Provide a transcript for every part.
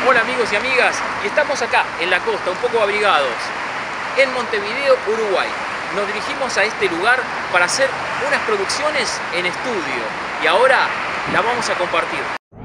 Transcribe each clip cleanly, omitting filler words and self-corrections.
Hola amigos y amigas, y estamos acá en la costa, un poco abrigados, en Montevideo, Uruguay. Nos dirigimos a este lugar para hacer unas producciones en estudio y ahora las vamos a compartir.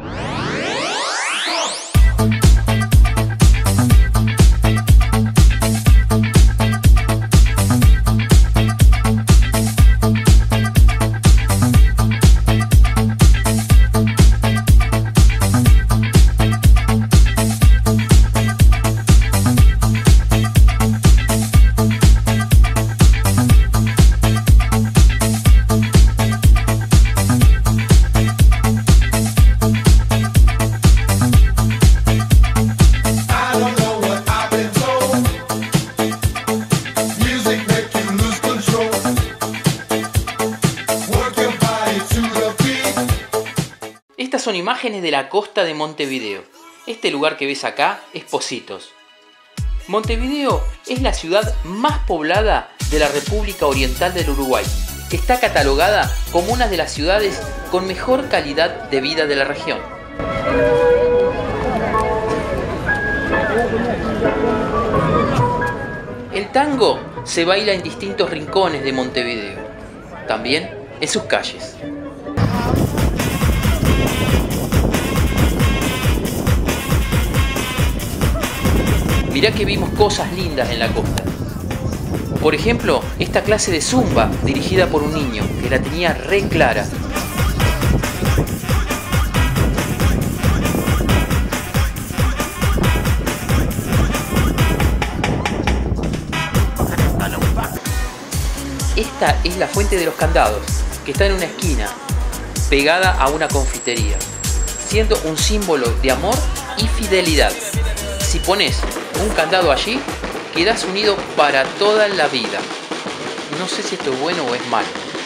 Estas son imágenes de la costa de Montevideo. Este lugar que ves acá es Pocitos. Montevideo es la ciudad más poblada de la República Oriental del Uruguay. Está catalogada como una de las ciudades con mejor calidad de vida de la región. El tango se baila en distintos rincones de Montevideo, también en sus calles. Mirá que vimos cosas lindas en la costa. Por ejemplo, esta clase de zumba dirigida por un niño que la tenía re clara. Esta es la Fuente de los Candados, que está en una esquina, pegada a una confitería, siendo un símbolo de amor y fidelidad. Si pones un candado allí, quedás unido para toda la vida. No sé si esto es bueno o es malo.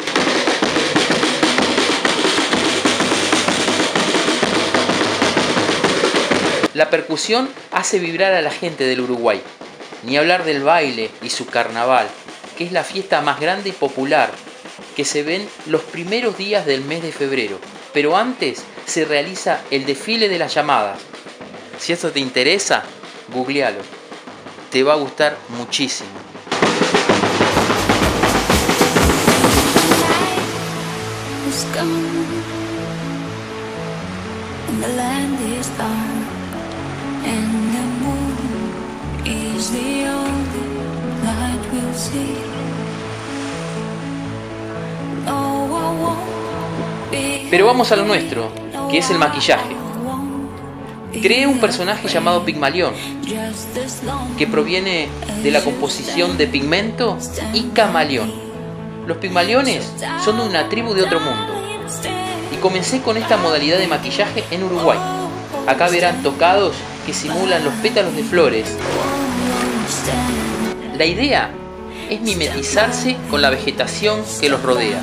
La percusión hace vibrar a la gente del Uruguay. Ni hablar del baile y su carnaval, que es la fiesta más grande y popular, que se ven los primeros días del mes de febrero. Pero antes se realiza el desfile de las llamadas. Si esto te interesa, googlealo. Te va a gustar muchísimo. Pero vamos a lo nuestro, que es el maquillaje. Creé un personaje llamado Pigmalión, que proviene de la composición de pigmento y camaleón. Los pigmaliones son una tribu de otro mundo. Y comencé con esta modalidad de maquillaje en Uruguay. Acá verán tocados que simulan los pétalos de flores. La idea es mimetizarse con la vegetación que los rodea.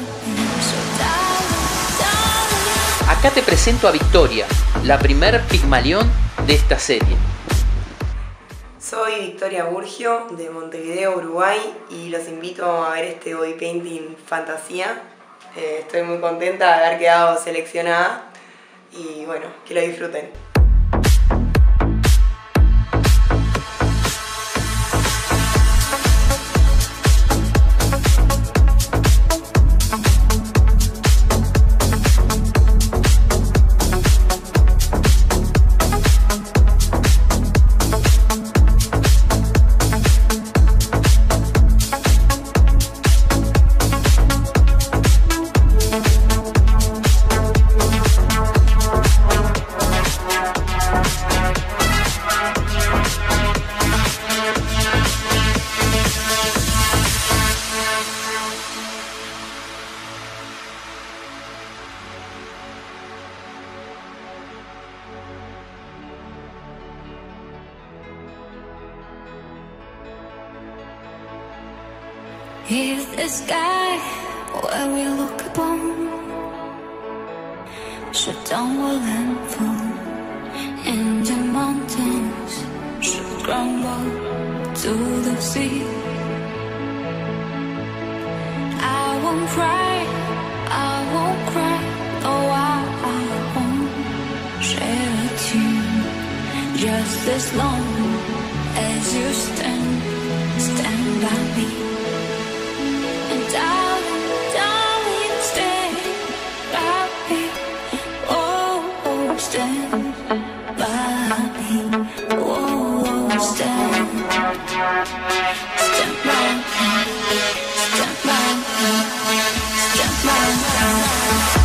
Acá te presento a Victoria, la primer Pigmalión de esta serie. Soy Victoria Burgio de Montevideo, Uruguay, y los invito a ver este body painting fantasía. Estoy muy contenta de haber quedado seleccionada y bueno, que lo disfruten. Is the sky where we look upon should tumble and fall, and the mountains should crumble to the sea. I won't cry, oh I won't shed a tear. just as long as you stand by me. And darling, stand by me. Oh, stand by me. Oh, stand by me. Stand by me. Stand by me.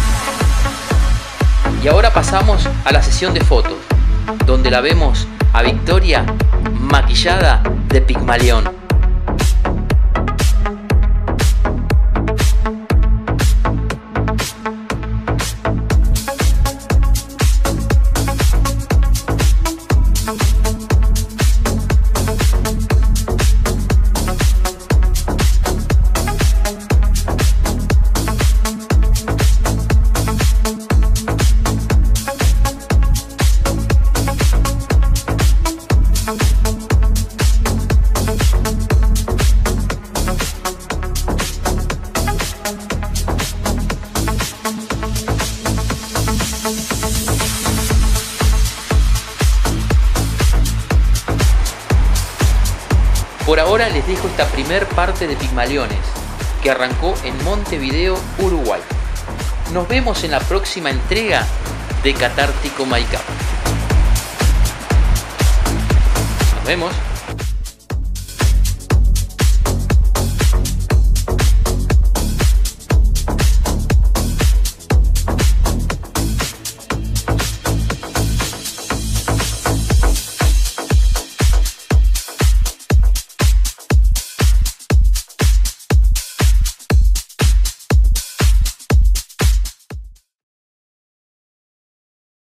Y ahora pasamos a la sesión de fotos, donde la vemos a Victoria maquillada de Pigmalión. Por ahora les dejo esta primer parte de Pigmaliones, que arrancó en Montevideo, Uruguay. Nos vemos en la próxima entrega de Catártico Make Up. Nos vemos.